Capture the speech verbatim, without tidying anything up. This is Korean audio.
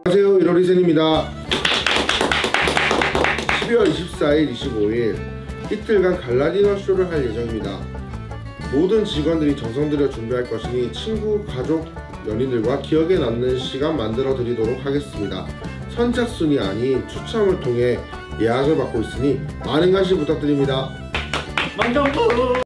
안녕하세요, 일월 이센입니다. 십이월 이십사일, 이십오일 이틀간 갈라 디너 쇼를 할 예정입니다. 모든 직원들이 정성 들여 준비할 것이니 친구, 가족, 연인들과 기억에 남는 시간 만들어 드리도록 하겠습니다. 선착순이 아닌 추첨을 통해 예약을 받고 있으니 많은 관심 부탁드립니다. 망정부